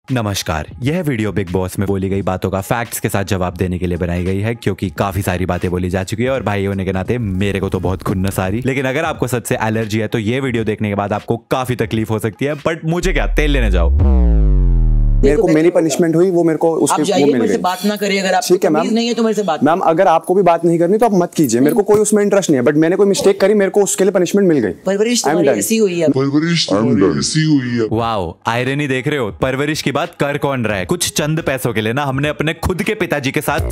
नमस्कार, यह video big boss में बोली गई बातों का फैक्ट्स के साथ जवाब देने के लिए बनाई गई है, क्योंकि काफी सारी बातें बोली जा चुकी है और भाई होने के नाते मेरे को तो बहुत खुन्नस आ रही। लेकिन अगर आपको सच से एलर्जी है तो ये वीडियो देखने के बाद आपको काफी तकलीफ हो सकती है, बट मुझे क्या, तेल लेने जाओ। मेरे को मेरी पनिशमेंट हुई, वो मेरे को उसके वो मिल गई। बात ना करिए, अगर आप ठीक है मैम, नहीं है तो मेरे से बात। मैम अगर आपको भी बात नहीं करनी तो आप मत कीजिए, मेरे को कोई उसमें इंटरेस्ट नहीं है, बट मैंने कोई मिस्टेक करी, मेरे को उसके लिए पनिशमेंट मिल गई। परवरिश तुम्हारी ऐसी हुई है। वाओ, आयरनी देख रहे हो? परवरिश की बात कर कौन रहा है? कुछ चंद पैसों के लिए ना हमने अपने खुद के पिताजी के साथ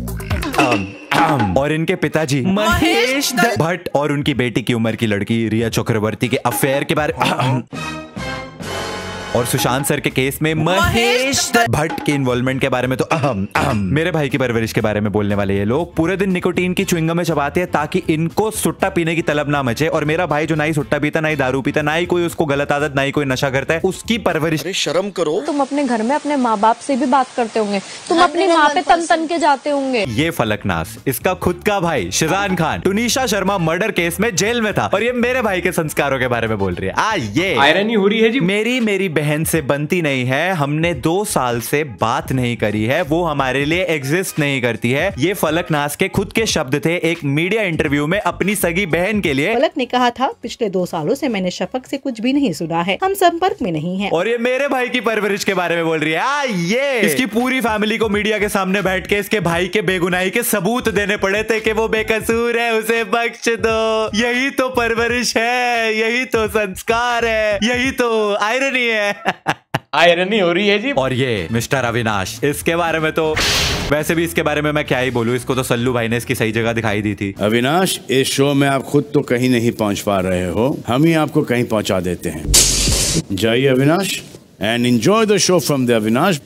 और इनके पिताजी महेश भट्ट और उनकी बेटी की उम्र की लड़की रिया चक्रवर्ती के अफेयर के बारे और सुशांत सर के केस में महेश भट्ट के इन्वॉल्वमेंट के बारे में तो मेरे भाई की परवरिश के बारे में बोलने वाले ये लोग पूरे दिन निकोटीन की च्युइंगम में चबाते हैं ताकि इनको सुट्टा पीने की तलब ना मचे। और मेरा भाई जो ना ही सुट्टा पीता, ना ही दारू पीता, ना ही कोई उसको गलत आदत, ना ही कोई नशा करता है, उसकी परवरिश। शर्म करो। तुम अपने घर में अपने माँ बाप से भी बात करते होंगे, तुम अपनी माँ पे तन तन के जाते होंगे। ये फलकनास, इसका खुद का भाई शिजान खान टुनीशा शर्मा मर्डर केस में जेल में था और ये मेरे भाई के संस्कारों के बारे में बोल रही है। ये आयरनी हो रही है जी। मेरी बहन से बनती नहीं है, हमने 2 साल से बात नहीं करी है, वो हमारे लिए एग्जिस्ट नहीं करती है। ये फलकनास के खुद के शब्द थे एक मीडिया इंटरव्यू में अपनी सगी बहन के लिए। फलक ने कहा था, पिछले 2 सालों से मैंने शफक से कुछ भी नहीं सुना है, हम संपर्क में नहीं हैं। और ये मेरे भाई की परवरिश के बारे में बोल रही है। ये इसकी पूरी फैमिली को मीडिया के सामने बैठ के इसके भाई के बेगुनाही के सबूत देने पड़े थे कि वो बेकसूर है, उसे बख्श दो। यही तो परवरिश है, यही तो संस्कार है, यही तो आयरनी है। आयरनी हो रही है जी। और ये मिस्टर अविनाश, इसके बारे में तो वैसे भी इसके बारे में मैं क्या ही बोलूं, इसको तो सल्लू भाई ने इसकी सही जगह दिखाई दी थी। अविनाश, इस शो में आप खुद तो कहीं नहीं पहुंच पा रहे हो, हम ही आपको कहीं पहुंचा देते हैं। जाइए Avinash and enjoy the show from the Avinash.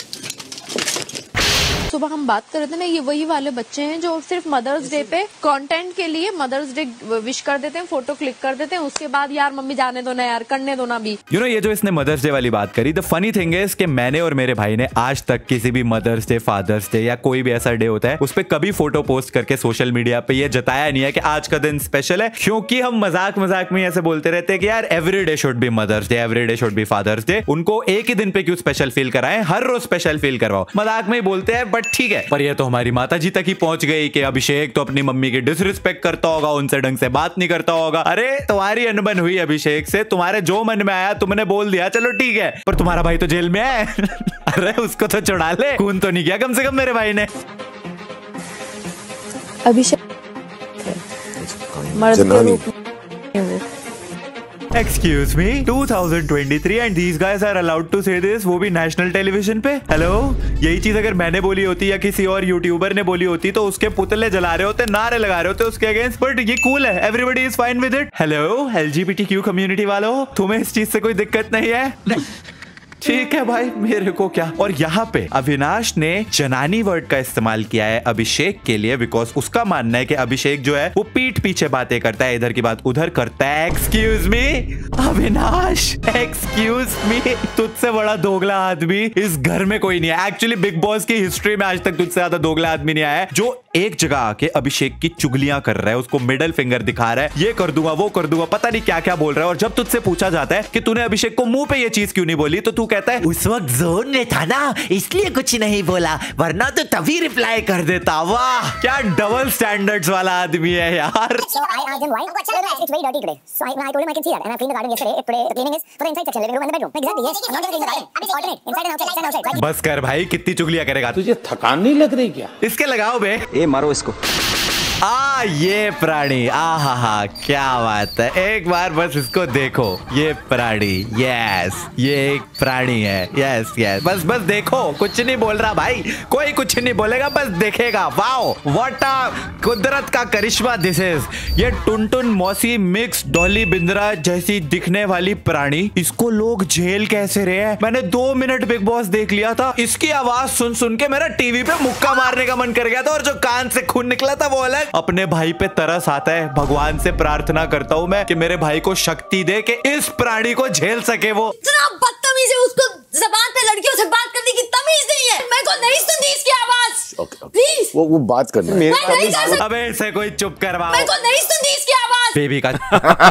सुबह हम बात कर रहे थे ना, ये वही वाले बच्चे हैं जो सिर्फ मदर्स डे पे कंटेंट के लिए मदर्स डे विश कर देते हैं, फोटो क्लिक कर देते हैं, उसके बाद यार मम्मी जाने दो ना यार, करने दो ना भी। ये जो इसने मदर्स डे वाली बात करी, द फनी थिंग इज कि मैंने और मेरे भाई ने आज तक किसी भी मदर्स डे, फादर्स डे या कोई भी ऐसा डे होता है उस पर कभी फोटो पोस्ट करके सोशल मीडिया पे ये जताया नहीं है कि आज का दिन स्पेशल है, क्योंकि हम मजाक मजाक में ऐसे बोलते रहते हैं कि यार every day should be mother's day, every day should be father's day. उनको एक ही दिन पे क्यों स्पेशल फील कराएं, हर रोज स्पेशल फील करवाओ। मजाक में ही बोलते हैं, बट ठीक है। पर ये तो हमारी माताजी तक ही पहुंच गई कि अभिषेक तो अपनी मम्मी की डिसरिस्पेक्ट करता होगा, उनसे ढंग से बात नहीं करता होगा। अरे तुम्हारी अनबन हुई अभिषेक से, तुम्हारे जो मन में आया तुमने बोल दिया, चलो ठीक है, पर तुम्हारा भाई तो जेल में है। अरे उसको तो छुड़ा ले, खून तो नहीं किया कम से कम मेरे भाई ने। अभिषेक मर्द के रूप में Excuse me, 2023 and these guys are allowed to say this, वो भी नेशनल टेलीविजन पे। हेलो, यही चीज अगर मैंने बोली होती या किसी और यूट्यूबर ने बोली होती तो उसके पुतले जला रहे होते, नारे लगा रहे होते उसके अगेंस्ट, बट ये कूल है, everybody is fine with it. Hello LGBTQ community वालों, तुम्हें इस चीज से कोई दिक्कत नहीं है? ठीक है भाई, मेरे को क्या। और यहाँ पे अविनाश ने जनानी वर्ड का इस्तेमाल किया है अभिषेक के लिए, बिकॉज उसका मानना है कि अभिषेक जो है वो पीठ पीछे बातें करता है, इधर की बात उधर करता है। Excuse me Avinash, excuse me, तुझसे बड़ा दोगला आदमी इस घर में कोई नहीं है। एक्चुअली बिग बॉस की हिस्ट्री में आज तक तुझसे ज्यादा दोगला आदमी नहीं आया है जो एक जगह आके अभिषेक की चुगलियां कर रहा है, उसको मिडल फिंगर दिखा रहा है, ये कर दूंगा वो कर दूंगा, पता नहीं क्या क्या बोल रहा है। और जब तुझसे पूछा जाता है कि तूने अभिषेक को मुंह पे ये चीज क्यों नहीं बोली, तो तू कहता है उस वक्त जोन में था ना इसलिए कुछ नहीं बोला, वरना तो तभी रिप्लाई कर देता। वाह, क्या डबल स्टैंडर्ड्स वाला आदमी है यार। बस कर भाई, कितनी चुगलियां करेगा? तुझे थकान नहीं लग रही क्या? इसके लगाओ बे। ए मारो इसको। ये प्राणी, हा, क्या बात है। एक बार बस इसको देखो, ये प्राणी, यस, ये एक प्राणी है, यस, बस देखो, कुछ नहीं बोल रहा भाई, कोई कुछ नहीं बोलेगा, बस देखेगा। वाओ, व्हाट अ कुदरत का करिश्मा दिस इज। ये टुनटुन मौसी मिक्स डॉली बिंद्रा जैसी दिखने वाली प्राणी, इसको लोग झेल कैसे रहे हैं? मैंने 2 मिनट बिग बॉस देख लिया था, इसकी आवाज सुन सुन के मेरा टीवी पे मुक्का मारने का मन कर गया था, और जो कान से खून निकला था वो अलग। अपने भाई पे तरस आता है, भगवान से प्रार्थना करता हूँ मैं कि मेरे भाई को शक्ति दे कि इस प्राणी को झेल सके। वो इतना बदतमीज है, उसको ज़बान पे लड़कियों से बात करने की तमीज नहीं है। मेरे को नहीं सुनती इसकी आवाज। प्लीज वो बात करना है। अबे इसे कोई चुप करवाओ। मेरे को नहीं सुनती इसकी आवाज। बेबी का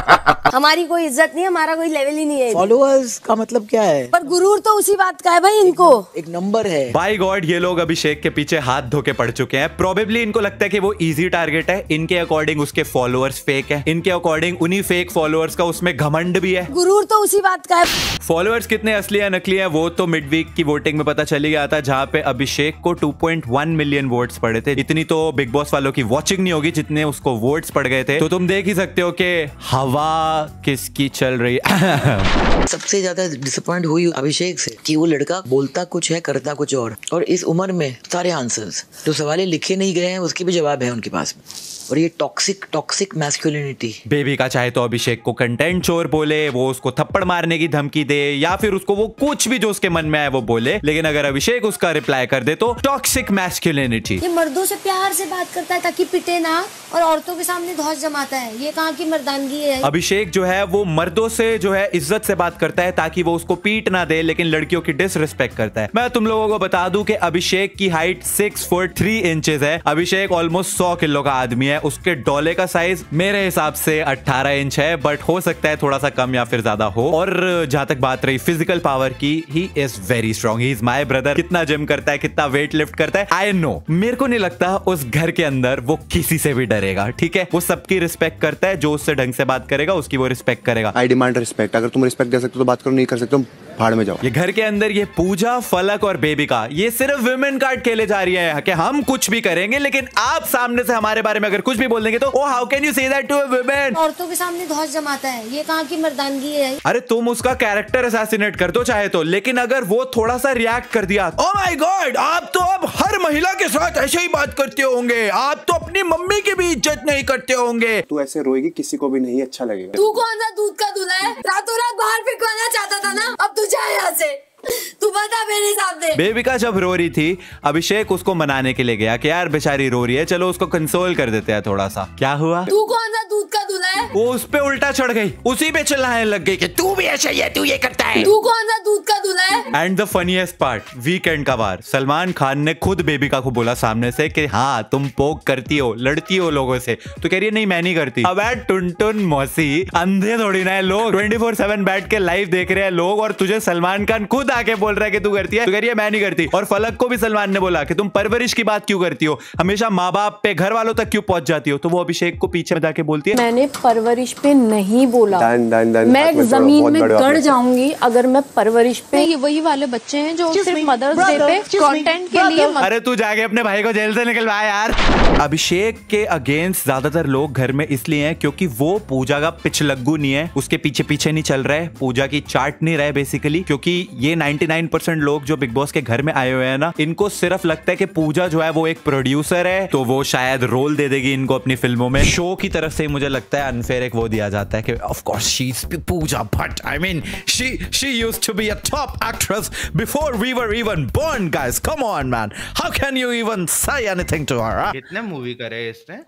हमारी कोई इज्जत नहीं, हमारा कोई लेवल ही नहीं है। फॉलोअर्स का मतलब क्या है? पर गुरूर तो उसी बात का है भाई, इनको एक नंबर है। बाय गॉड, ये लोग अभिषेक के पीछे हाथ धो के पड़ चुके हैं। प्रोबेबली इनको लगता है कि वो इजी टारगेट है। इनके अकॉर्डिंग उसके फॉलोअर्स फेक है, इनके अकॉर्डिंग उन्हीं फेक फॉलोअर्स का उसमें घमंड भी है। गुरूर तो उसी बात का है। फॉलोअर्स कितने असली है नकली है वो तो मिड वीक की वोटिंग में पता चली गया था, जहां पे अभिषेक को 2.1 मिलियन वोट्स पड़े थे। इतनी तो बिग बॉस वालों की वॉचिंग नहीं होगी जितने उसको वोट्स पड़ गए थे। तो तुम देख ही सकते हो कि हवा किसकी चल रही है। सबसे ज्यादा डिसअपॉइंट हुई अभिषेक से कि वो लड़का बोलता कुछ है करता कुछ और इस उम्र में सारे आंसर्स जो सवाल लिखे नहीं गए हैं उसके भी जवाब है उनके पास में। और ये टॉक्सिक मैस्कुलिनिटी। बेबी का चाहे तो अभिषेक को कंटेंट चोर बोले, वो उसको थप्पड़ मारने की धमकी दे, या फिर उसको वो कुछ भी जो उसके मन में आए वो बोले, लेकिन अगर अभिषेक उसका रिप्लाई कर दे तो टॉक्सिक मैस्कुलिनिटी। ये मर्दों से प्यार से बात करता है ताकि पिटे ना, और औरतों के सामने धौंस जमाता है। ये कहाँ की मर्दानगी है? अभिषेक जो है वो मर्दों से जो है इज्जत से बात करता है ताकि वो उसको पीट ना दे, लेकिन लड़कियों की डिसरिस्पेक्ट करता है। मैं तुम लोगों को बता दूं कि अभिषेक की हाइट 6 फुट 3 इंचेस है। अभिषेक ऑलमोस्ट 100 किलो का आदमी है। उसके डोले का साइज मेरे हिसाब से 18 इंच है, बट हो सकता है थोड़ा सा कम या फिर ज्यादा हो। और जहां तक बात रही फिजिकल पावर की, he is very strong, he is my brother. कितना जिम करता है, कितना वेट लिफ्ट करता है, आई नो। मेरे को नहीं लगता उस घर के अंदर वो किसी से भी डरेगा, ठीक है। वो सबकी रिस्पेक्ट करता है, जो उससे ढंग से बात करेगा उसकी वो रिस्पेक्ट करेगा। I demand respect. अगर तुम रिस्पेक्ट दे सकते हो तो बात करो, नहीं कर सकते हो भाड़ में जाओ। ये घर के अंदर ये पूजा, फलक और बेबिका ये सिर्फ विमेन कार्ड खेले जा रही है कि हम कुछ भी करेंगे, लेकिन आप सामने से हमारे बारे में अगर कुछ भी बोल देंगे तो how can you say that to a women? औरतों के सामने धौंस जमाता है। ये कहाँ की मर्दानगी है? अरे तुम उसका कैरेक्टर असैसिनेट कर दो चाहे तो, लेकिन अगर वो थोड़ा सा रिएक्ट कर दिया, ओह माय गॉड, आप तो अब हर महिला के साथ ऐसे ही बात करते होंगे, आप तो अपनी मम्मी की भी इज्जत नहीं करते होंगे। तू ऐसे रोएगी किसी को भी नहीं अच्छा लगेगा। तू कौन सा दूध का दूल्हा है? रातों रात बाहर फेंकवाना चाहता था ना, अब तू जा यहाँ से। तू बता मेरे सामने। बेबिका जब रो रही थी, अभिषेक उसको मनाने के लिए गया कि यार बेचारी रो रही है, चलो उसको कंसोल कर देते हैं थोड़ा सा। क्या हुआ? तू कौन सा दूध का दूल्हा है? वो उस पे उल्टा चढ़ गई, उसी पे चिल्लाने लग गई कि तू भी ऐसा ही है, तू ये करता है। तू कौन सा दूध का दूल्हा है? And the funniest part, weekend का वार, सलमान खान ने खुद बेबिका को बोला सामने से कि हाँ तुम पोक करती हो, लड़ती हो लोगों से। तो कह रही है नहीं मैं नहीं करती। अब टुनटुन मौसी, अंधे थोड़ी ना है लोग, 24/7 बैठ के लाइव देख रहे हैं लोग, और तुझे सलमान खान खुद आके बोल रहा है कि तू करती है, तो कह रही है मैं नहीं करती। और फलक को भी सलमान ने बोला कि तुम परवरिश की बात क्यों करती हो, हमेशा माँ बाप पे, घर वालों तक क्यों पहुंच जाती हो। तो वो अभिषेक को पीछे में जाके बोलती है मैंने परवरिश पे नहीं बोला, दान, मैं जमीन में गड़ जाऊंगी अगर मैं परवरिश पे। ये वही वाले बच्चे हैं जो सिर्फ मदर्स डे पे कंटेंट के लिए। अरे तू जाके अपने भाई को जेल से निकलवा यार। अभिषेक के अगेंस्ट ज्यादातर लोग घर में इसलिए हैं क्योंकि वो पूजा का पिछलग्गू नहीं है, उसके पीछे पीछे नहीं चल रहा है, पूजा की चाट नहीं रहा है बेसिकली। क्योंकि ये 99% लोग जो बिग बॉस के घर में आए हुए हैं ना, इनको सिर्फ लगता है कि पूजा जो है वो एक प्रोड्यूसर है, तो वो शायद रोल दे देगी इनको अपनी फिल्मों में। शो की तरफ से मुझे लगता है अनफेयर एक वो दिया जाता है कि of course she is Pooja Bhatt, I mean she used to be a top actress before we were even born guys, come on man, how can you even say anything to her? कितने movie करे इसने?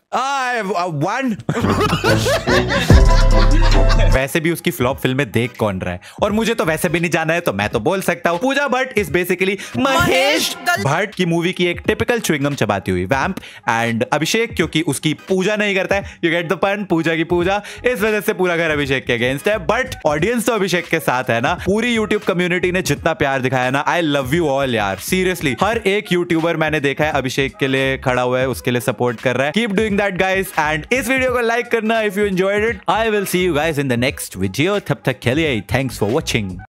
One. वैसे भी उसकी flop फिल्में देख कौन रहा है, और मुझे तो वैसे भी नहीं जाना है, तो मैं तो बोल सकता हूँ पूजा भट्ट इज बेसिकली महेश भट्ट की मूवी की एक टिपिकल च्युइंगम चबाती हुई वैम्प। एंड अभिषेक क्योंकि उसकी पूजा नहीं करता है, you get the point, Pooja की पूजा, इस वजह से पूरा घर अभिषेक के अगेंस्ट है। बट ऑडियंस तो अभिषेक के साथ है ना। पूरी यूट्यूब कम्युनिटी ने जितना प्यार दिखाया ना, आई लव यू ऑल यार, सीरियसली। हर एक यूट्यूबर मैंने देखा है अभिषेक के लिए खड़ा हुआ है, उसके लिए सपोर्ट कर रहा है। Keep doing that guys, and इस वीडियो को लाइक करना if you enjoyed it. I will see you guys in the next video, तब तक के लिए थैंक्स फॉर वॉचिंग।